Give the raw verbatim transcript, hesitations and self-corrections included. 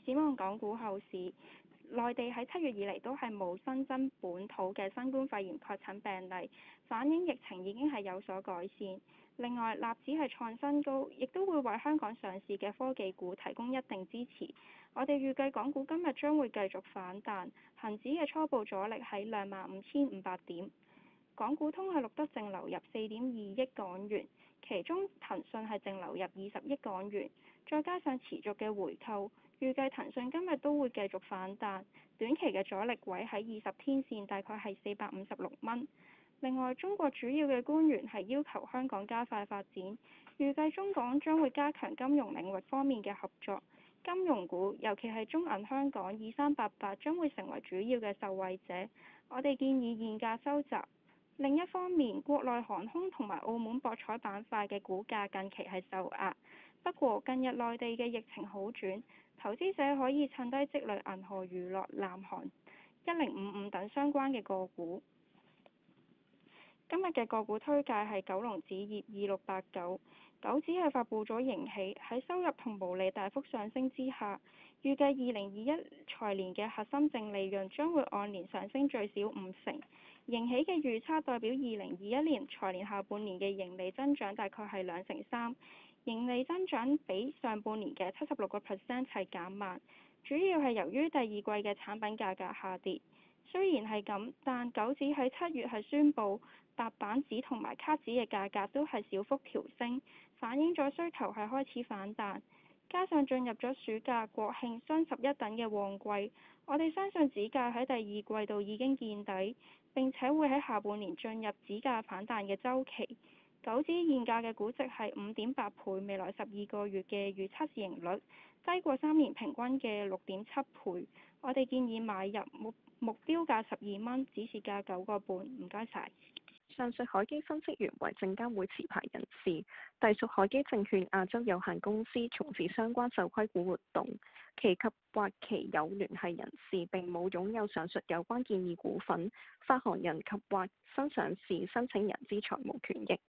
展望港股後市，內地喺七月以嚟都係冇新增本土嘅新冠肺炎確診病例，反映疫情已經係有所改善。另外，納指係創新高，亦都會為香港上市嘅科技股提供一定支持。我哋預計港股今日將會繼續反彈，恒指嘅初步阻力喺兩萬五千五百點。港股通係錄得淨流入四點二億港元，其中騰訊係淨流入二十億港元，再加上持續嘅回購，預計騰訊今日都會繼續反彈。短期嘅阻力位喺二十天線，大概係四百五十六蚊。另外，中國主要嘅官員係要求香港加快發展，預計中港將會加強金融領域方面嘅合作。金融股，尤其係中銀香港二三八八將會成為主要嘅受惠者。我哋建議現價收集。另一方面，國內航空同埋澳門博彩板塊嘅股價近期係受壓，不過近日內地嘅疫情好轉，投資者可以趁低積累銀河娛樂、南韓一零五五等相關嘅個股。今日嘅個股推介係九龍紙業二六八九，九指係發布咗盈喜，喺收入同毛利大幅上升之下，預計二零二一財年嘅核心淨利潤將會按年上升最少五成。盈喜嘅預測代表二零二一年財年下半年嘅盈利增長大概係兩成三，盈利增長比上半年嘅七十六個 percent 係減慢，主要係由於第二季嘅產品價格下跌。雖然係咁，但九指喺七月係宣布白板紙同埋卡紙嘅價格都係小幅調升，反映咗需求係開始反彈。加上進入咗暑假、國慶、雙十一等嘅旺季，我哋相信紙價喺第二季度已經見底，並且會喺下半年進入紙價反彈嘅週期。九指現價嘅估值係五點八倍，未來十二個月嘅預測市盈率低過三年平均嘅六點七倍。我哋建議買入目目標價十二蚊，指示價九個半。唔該晒。 上述海基分析員為證監會持牌人士，隸屬海基證券亞洲有限公司，從事相關受規股活動，其及或其有聯繫人士並冇擁有上述有關建議股份、發行人及或新上市申請人之財務權益。